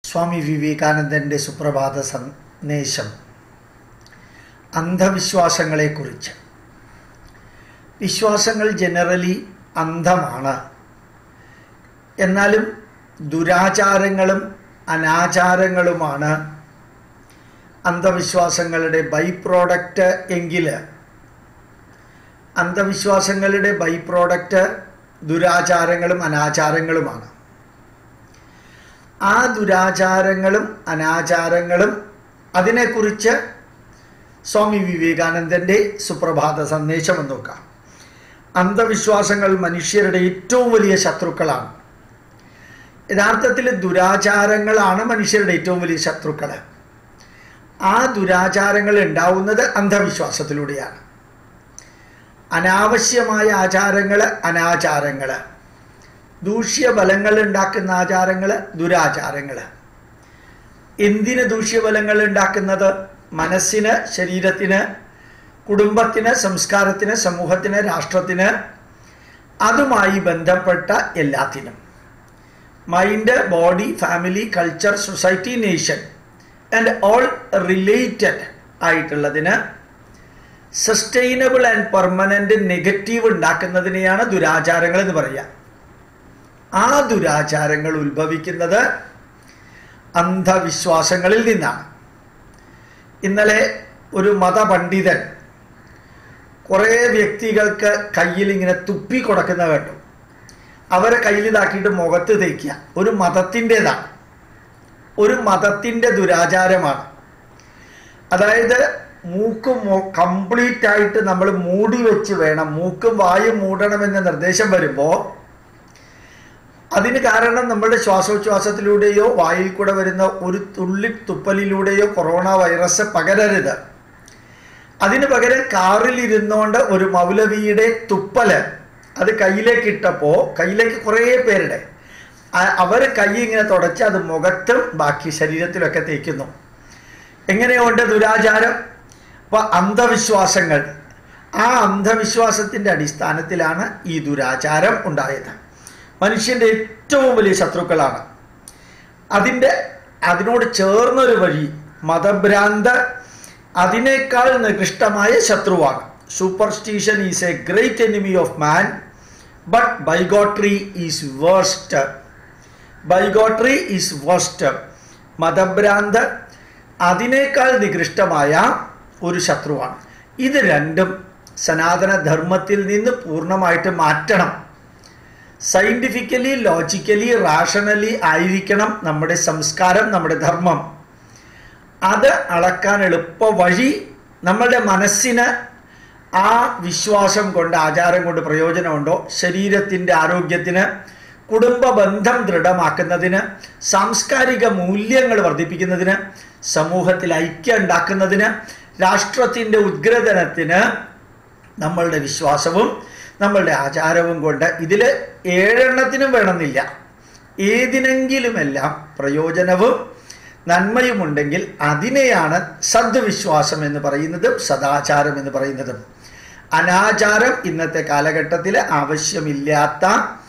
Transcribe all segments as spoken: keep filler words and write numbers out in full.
സ്വാമി വിവേകാനന്ദൻ്റെ സുപ്രഭാത സന്ദേശം അന്ധവിശ്വാസങ്ങളെക്കുറിച്ച്. വിശ്വാസങ്ങൾ ജനറലി അന്ധമാണ്. എന്നാലും ദുരാചാരങ്ങളും അനാചാരങ്ങളുമാണ് അന്ധവിശ്വാസങ്ങളുടെ ബൈ പ്രോഡക്റ്റ് എങ്കിൽ അന്ധവിശ്വാസങ്ങളുടെ ബൈ പ്രോഡക്റ്റ് ദുരാചാരങ്ങളും അനാചാരങ്ങളുമാണ്. ആ ദുരാചാരങ്ങളും അനാചാരങ്ങളും അതിനെക്കുറിച്ച് സ്വാമി വിവേകാനന്ദൻ്റെ സുപ്രഭാത സന്ദേശം എന്ന് നോക്കാം. അന്ധവിശ്വാസങ്ങൾ മനുഷ്യരുടെ ഏറ്റവും വലിയ ശത്രുക്കളാണ്. യഥാർത്ഥത്തിൽ ദുരാചാരങ്ങളാണ് മനുഷ്യരുടെ ഏറ്റവും വലിയ ശത്രുക്കൾ. ആ ദുരാചാരങ്ങൾ ഉണ്ടാവുന്നത് അന്ധവിശ്വാസത്തിലൂടെയാണ്. അനാവശ്യമായ ആചാരങ്ങൾ അനാചാരങ്ങൾ, ദൂഷ്യഫലങ്ങൾ ഉണ്ടാക്കുന്ന ആചാരങ്ങൾ ദുരാചാരങ്ങൾ. എന്തിന് ദൂഷ്യഫലങ്ങൾ ഉണ്ടാക്കുന്നത്? മനസ്സിന്, ശരീരത്തിന്, കുടുംബത്തിന്, സംസ്കാരത്തിന്, സമൂഹത്തിന്, രാഷ്ട്രത്തിന്, അതുമായി ബന്ധപ്പെട്ട എല്ലാത്തിനും. Mind, body, family, culture, society, nation and all related ആയിട്ടുള്ളതിന് സസ്റ്റൈനബിൾ ആൻഡ് പെർമനൻ്റ് നെഗറ്റീവ് ഉണ്ടാക്കുന്നതിനെയാണ് ദുരാചാരങ്ങൾ എന്ന് പറയുക. ആ ദുരാചാരങ്ങൾ ഉത്ഭവിക്കുന്നത് അന്ധവിശ്വാസങ്ങളിൽ നിന്നാണ്. ഇന്നലെ ഒരു മതപണ്ഡിതൻ കുറേ വ്യക്തികൾക്ക് കയ്യിൽ ഇങ്ങനെ തുപ്പി കൊടുക്കുന്ന കേട്ടു. അവരെ കയ്യിലിതാക്കിയിട്ട് മുഖത്ത് തേക്കുക. ഒരു മതത്തിൻ്റെതാണ്, ഒരു മതത്തിൻ്റെ ദുരാചാരമാണ്. അതായത് മൂക്കും കംപ്ലീറ്റ് ആയിട്ട് നമ്മൾ മൂടി വെച്ച് വേണം, മൂക്കും വായും മൂടണമെന്ന നിർദ്ദേശം വരുമ്പോൾ അതിന് കാരണം നമ്മുടെ ശ്വാസോച്ഛ്വാസത്തിലൂടെയോ വായിൽ കൂടെ വരുന്ന ഒരു തുള്ളി തുപ്പലിലൂടെയോ കൊറോണ വൈറസ് പകരരുത്. അതിന് പകരം കാറിലിരുന്നുകൊണ്ട് ഒരു മൗലവിയുടെ തുപ്പല് അത് കയ്യിലേക്ക് ഇട്ടപ്പോൾ കയ്യിലേക്ക് കുറേ പേരുടെ അവർ കൈ ഇങ്ങനെ തുടച്ച് അത് മുഖത്തും ബാക്കി ശരീരത്തിലൊക്കെ തേക്കുന്നു. എങ്ങനെയുണ്ട് ദുരാചാരം? അപ്പോൾ അന്ധവിശ്വാസങ്ങൾ, ആ അന്ധവിശ്വാസത്തിൻ്റെ അടിസ്ഥാനത്തിലാണ് ഈ ദുരാചാരം ഉണ്ടായത്. മനുഷ്യൻ്റെ ഏറ്റവും വലിയ ശത്രുക്കളാണ്. അതിൻ്റെ അതിനോട് ചേർന്നൊരു വഴി മതഭ്രാന്ത് അതിനേക്കാൾ നികൃഷ്ടമായ ശത്രുവാണ്. Superstition is a great enemy of man, but bigotry is worst. Bigotry is worst. മതഭ്രാന്ത് അതിനേക്കാൾ നികൃഷ്ടമായ ഒരു ശത്രുവാണ്. ഇത് രണ്ടും സനാതന ധർമ്മത്തിൽ നിന്ന് പൂർണ്ണമായിട്ട് മാറ്റണം. സയൻറ്റിഫിക്കലി, ലോജിക്കലി, റാഷണലി ആയിരിക്കണം നമ്മുടെ സംസ്കാരം, നമ്മുടെ ധർമ്മം. അത് അളക്കാൻ എളുപ്പ വഴി നമ്മളുടെ മനസ്സിന് ആ വിശ്വാസം കൊണ്ട്, ആചാരം കൊണ്ട് പ്രയോജനമുണ്ടോ? ശരീരത്തിൻ്റെ ആരോഗ്യത്തിന്, കുടുംബ ബന്ധം ദൃഢമാക്കുന്നതിന്, സാംസ്കാരിക മൂല്യങ്ങൾ വർദ്ധിപ്പിക്കുന്നതിന്, സമൂഹത്തിൽ ഐക്യം ഉണ്ടാക്കുന്നതിന്, രാഷ്ട്രത്തിൻ്റെ ഉദ്ഗ്രഥനത്തിന് നമ്മളുടെ വിശ്വാസവും നമ്മളുടെ ആചാരവും കൊണ്ട് ഇതിൽ ഏഴെണ്ണത്തിനും വേണമെന്നില്ല, ഏതിനെങ്കിലുമെല്ലാം പ്രയോജനവും നന്മയുമുണ്ടെങ്കിൽ അതിനെയാണ് സദ്വിശ്വാസം എന്ന് പറയുന്നതും സദാചാരം എന്ന് പറയുന്നതും. അനാചാരം ഇന്നത്തെ കാലഘട്ടത്തിൽ ആവശ്യമില്ലാത്ത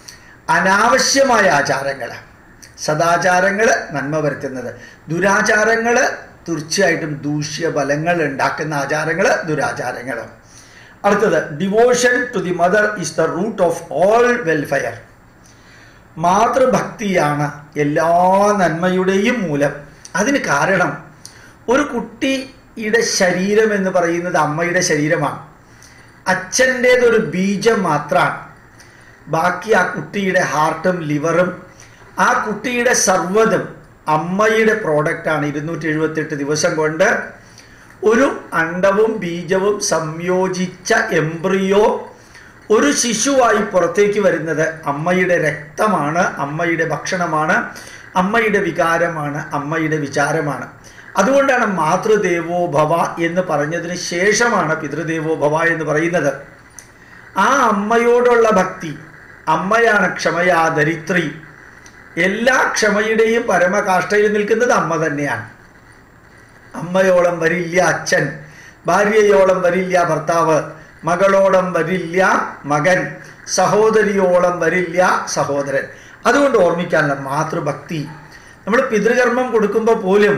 അനാവശ്യമായ ആചാരങ്ങൾ, സദാചാരങ്ങൾ നന്മ വരുത്തുന്നത്, ദുരാചാരങ്ങൾ തീർച്ചയായിട്ടും ദൂഷ്യഫലങ്ങൾ ഉണ്ടാക്കുന്ന ആചാരങ്ങൾ ദുരാചാരങ്ങൾ. അടുത്തത്, devotion to the mother is the root of all welfare. മാതൃഭക്തിയാണ് എല്ലാ നന്മയുടെയും മൂലം. അതിന് കാരണം ഒരു കുട്ടിയുടെ ശരീരം എന്ന് പറയുന്നത് അമ്മയുടെ ശരീരമാണ്. അച്ഛൻ്റേതൊരു ബീജം മാത്രമാണ്. ബാക്കി ആ കുട്ടിയുടെ ഹാർട്ടും ലിവറും ആ കുട്ടിയുടെ സർവ്വതും അമ്മയുടെ പ്രോഡക്റ്റാണ്. ഇരുന്നൂറ്റി എഴുപത്തെട്ട് ദിവസം കൊണ്ട് ഒരു അണ്ഡവും ബീജവും സംയോജിച്ച എംബ്രിയോ ഒരു ശിശുവായി പുറത്തേക്ക് വരുന്നത് അമ്മയുടെ രക്തമാണ്, അമ്മയുടെ ഭക്ഷണമാണ്, അമ്മയുടെ വികാരമാണ്, അമ്മയുടെ വിചാരമാണ്. അതുകൊണ്ടാണ് മാതൃദേവോ ഭവ എന്ന് പറഞ്ഞതിന് ശേഷമാണ് പിതൃദേവോ ഭവ എന്ന് പറയുന്നത്. ആ അമ്മയോടുള്ള ഭക്തി, അമ്മയാണ് ക്ഷമയാ ധരിത്രി. എല്ലാ ക്ഷമയുടെയും പരമകാഷ്ഠയിൽ നിൽക്കുന്നത് അമ്മ തന്നെയാണ്. അമ്മയോളം വരില്ല അച്ഛൻ, ഭാര്യയോളം വരില്ല ഭർത്താവ്, മകളോളം വരില്ല മകൻ, സഹോദരിയോളം വരില്ല സഹോദരൻ. അതുകൊണ്ട് ഓർമ്മിക്കാനുള്ള മാതൃഭക്തി നമ്മൾ പിതൃകർമ്മം കൊടുക്കുമ്പോൾ പോലും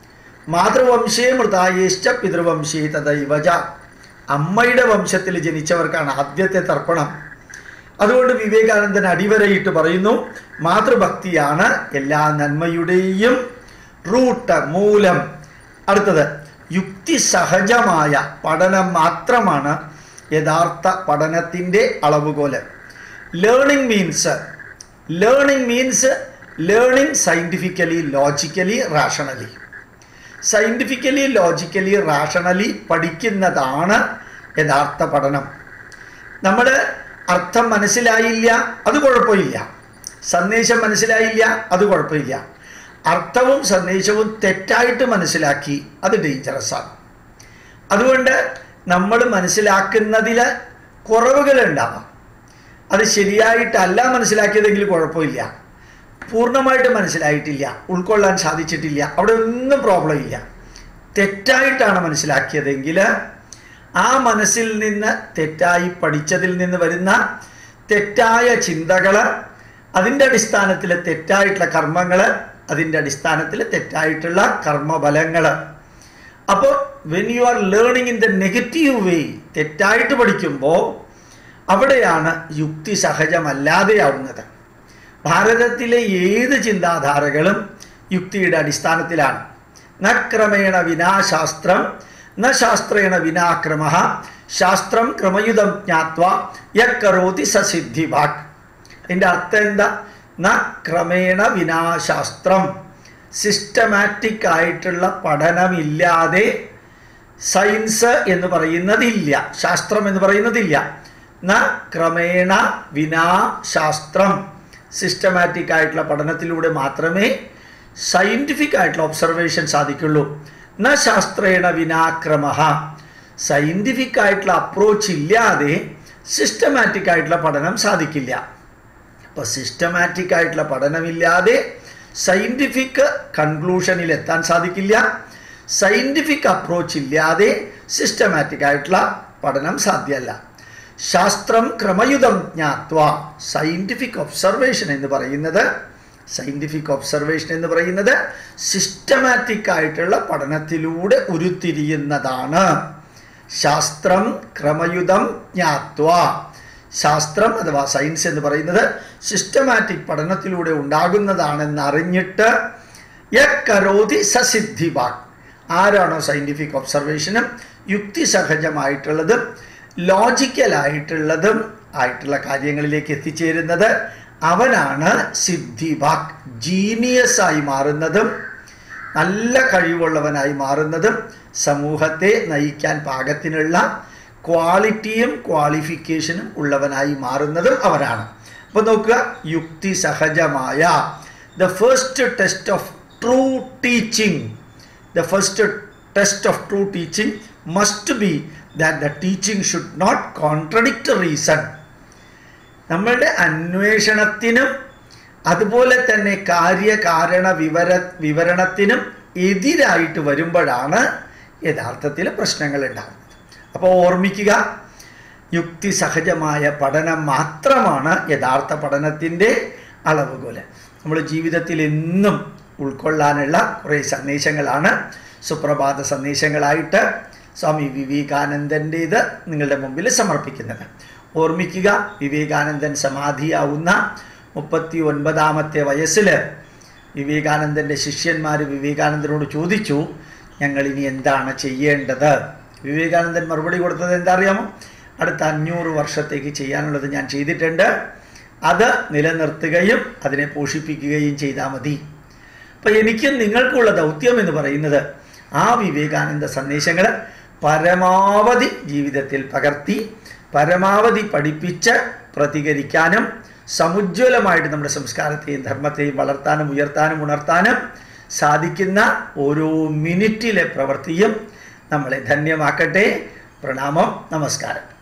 മാതൃവംശേ മൃതായേശ്ച പിതൃവംശേ തദൈവജ, അമ്മയുടെ വംശത്തിൽ ജനിച്ചവർക്കാണ് ആദ്യത്തെ തർപ്പണം. അതുകൊണ്ട് വിവേകാനന്ദൻ അടിവരയിട്ട് പറയുന്നു, മാതൃഭക്തിയാണ് എല്ലാ നന്മയുടെയും റൂട്ട്, മൂലം. അടുത്തത്, യുക്തിസഹജമായ പഠനം മാത്രമാണ് യഥാർത്ഥ പഠനത്തിൻ്റെ അളവുകോല്. Learning means learning means learning scientifically, logically, rationally. Scientifically, logically, rationally പഠിക്കുന്നതാണ് യഥാർത്ഥ പഠനം. നമ്മൾ അർത്ഥം മനസ്സിലായില്ല, അത് കുഴപ്പമില്ല. സന്ദേശം മനസ്സിലായില്ല, അത് കുഴപ്പമില്ല. അർത്ഥവും സന്ദേശവും തെറ്റായിട്ട് മനസ്സിലാക്കി, അത് ഡേഞ്ചറസാണ്. അതുകൊണ്ട് നമ്മൾ മനസ്സിലാക്കുന്നതിൽ കുറവുകളുണ്ടാവാം. അത് ശരിയായിട്ടല്ല മനസ്സിലാക്കിയതെങ്കിൽ കുഴപ്പമില്ല. പൂർണ്ണമായിട്ട് മനസ്സിലായിട്ടില്ല, ഉൾക്കൊള്ളാൻ സാധിച്ചിട്ടില്ല, അവിടെ ഒന്നും പ്രോബ്ലം ഇല്ല. തെറ്റായിട്ടാണ് മനസ്സിലാക്കിയതെങ്കിൽ ആ മനസ്സിൽ നിന്ന്, തെറ്റായി പഠിച്ചതിൽ നിന്ന് വരുന്ന തെറ്റായ ചിന്തകൾ, അതിൻ്റെ അടിസ്ഥാനത്തിൽ തെറ്റായിട്ടുള്ള കർമ്മങ്ങൾ, അതിൻ്റെ അടിസ്ഥാനത്തിൽ തെറ്റായിട്ടുള്ള കർമ്മഫലങ്ങൾ. അപ്പോൾ when you are learning in the negative way, തെറ്റായിട്ട് പഠിക്കുമ്പോൾ അവിടെയാണ് യുക്തി സഹജമല്ലാതെയാവുന്നത്. ഭാരതത്തിലെ ഏത് ചിന്താധാരകളും യുക്തിയുടെ അടിസ്ഥാനത്തിലാണ്. ന ക്രമേണ വിനാശാസ്ത്രം ന ശാസ്ത്രേണ വിനാക്രമ ശാസ്ത്രം ക്രമയുധം ജ്ഞാത്വ യക്കരോതി സസിദ്ധി വാക്. അതിൻ്റെ അർത്ഥം എന്താ? ന ക്രമേണ വിനാശാസ്ത്രം, സിസ്റ്റമാറ്റിക് ആയിട്ടുള്ള പഠനമില്ലാതെ സയൻസ് എന്ന് പറയുന്നതില്ല, ശാസ്ത്രം എന്ന് പറയുന്നതില്ല. ന ക്രമേണ വിനാശാസ്ത്രം, സിസ്റ്റമാറ്റിക് ആയിട്ടുള്ള പഠനത്തിലൂടെ മാത്രമേ സയൻറ്റിഫിക് ആയിട്ടുള്ള ഒബ്സർവേഷൻ സാധിക്കുള്ളൂ. ന ശാസ്ത്രേണ വിനാക്രമ, സയൻറ്റിഫിക് ആയിട്ടുള്ള അപ്രോച്ച് ഇല്ലാതെ സിസ്റ്റമാറ്റിക് ആയിട്ടുള്ള പഠനം സാധിക്കില്ല. അപ്പോൾ സിസ്റ്റമാറ്റിക് ആയിട്ടുള്ള പഠനമില്ലാതെ സയൻറ്റിഫിക് കൺക്ലൂഷനിൽ എത്താൻ സാധിക്കില്ല. സയൻറ്റിഫിക് അപ്രോച്ച് ഇല്ലാതെ സിസ്റ്റമാറ്റിക് ആയിട്ടുള്ള പഠനം സാധ്യമല്ല. ശാസ്ത്രം ക്രമയുധം ജ്ഞാത്വ, സയൻറ്റിഫിക് ഒബ്സർവേഷൻ എന്ന് പറയുന്നത് സയൻറ്റിഫിക് ഒബ്സർവേഷൻ എന്ന് പറയുന്നത് സിസ്റ്റമാറ്റിക് ആയിട്ടുള്ള പഠനത്തിലൂടെ ഉരുത്തിരിയുന്നതാണ്. ശാസ്ത്രം ക്രമയുധം ജ്ഞാത്വ, ശാസ്ത്രം അഥവാ സയൻസ് എന്ന് പറയുന്നത് സിസ്റ്റമാറ്റിക് പഠനത്തിലൂടെ ഉണ്ടാകുന്നതാണെന്ന് അറിഞ്ഞിട്ട് യക്കരോതി സസിദ്ധി വാക്, ആരാണോ സയൻറ്റിഫിക് ഒബ്സർവേഷനും യുക്തിസഹജമായിട്ടുള്ളതും ലോജിക്കലായിട്ടുള്ളതും ആയിട്ടുള്ള കാര്യങ്ങളിലേക്ക് എത്തിച്ചേരുന്നത്, അവനാണ് സിദ്ധി വാക്, ജീനിയസ് ആയി മാറുന്നതും നല്ല കഴിവുള്ളവനായി മാറുന്നതും സമൂഹത്തെ നയിക്കാൻ പാകത്തിനുള്ള ക്വാളിറ്റിയും ക്വാളിഫിക്കേഷനും ഉള്ളവനായി മാറുന്നതും അവരാണ്. അപ്പോൾ നോക്കുക, യുക്തി സഹജമായ the first test of true teaching the first test of true teaching must be that the teaching should not contradict reason. നമ്മളുടെ അന്വേഷണത്തിനും അതുപോലെ തന്നെ കാര്യകാരണ വിവര വിവരണത്തിനും എതിരായിട്ട് വരുമ്പോഴാണ് യഥാർത്ഥത്തിൽ പ്രശ്നങ്ങൾ ഉണ്ടാകുന്നത്. അപ്പോൾ ഓർമ്മിക്കുക, യുക്തിസഹജമായ പഠനം മാത്രമാണ് യഥാർത്ഥ പഠനത്തിൻ്റെ അളവുകോല്. നമ്മൾ ജീവിതത്തിൽ എന്നും ഉൾക്കൊള്ളാനുള്ള കുറേ സന്ദേശങ്ങളാണ് സുപ്രഭാത സന്ദേശങ്ങളായിട്ട് സ്വാമി വിവേകാനന്ദൻ്റേത് നിങ്ങളുടെ മുമ്പിൽ സമർപ്പിക്കുന്നത്. ഓർമ്മിക്കുക, വിവേകാനന്ദൻ സമാധിയാവുന്ന മുപ്പത്തി ഒൻപതാമത്തെ വയസ്സിൽ വിവേകാനന്ദൻ്റെ ശിഷ്യന്മാർ വിവേകാനന്ദനോട് ചോദിച്ചു, ഞങ്ങൾ ഇനി എന്താണ് ചെയ്യേണ്ടത്? വിവേകാനന്ദൻ മറുപടി കൊടുത്തത് എന്താ അറിയാമോ? അടുത്ത അഞ്ഞൂറ് വർഷത്തേക്ക് ചെയ്യാനുള്ളത് ഞാൻ ചെയ്തിട്ടുണ്ട്, അത് നിലനിർത്തുകയും അതിനെ പോഷിപ്പിക്കുകയും ചെയ്താൽ മതി. അപ്പം എനിക്കും നിങ്ങൾക്കുള്ള ദൗത്യം എന്ന് പറയുന്നത് ആ വിവേകാനന്ദ സന്ദേശങ്ങൾ പരമാവധി ജീവിതത്തിൽ പകർത്തി പരമാവധി പഠിപ്പിച്ച് പ്രതികരിക്കാനും സമുജ്വലമായിട്ട് നമ്മുടെ സംസ്കാരത്തെയും ധർമ്മത്തെയും വളർത്താനും ഉയർത്താനും ഉണർത്താനും സാധിക്കുന്ന ഓരോ മിനിറ്റിലെ പ്രവൃത്തിയും നമ്മളെ ധന്യമാക്കട്ടെ. പ്രണാമം, നമസ്കാരം.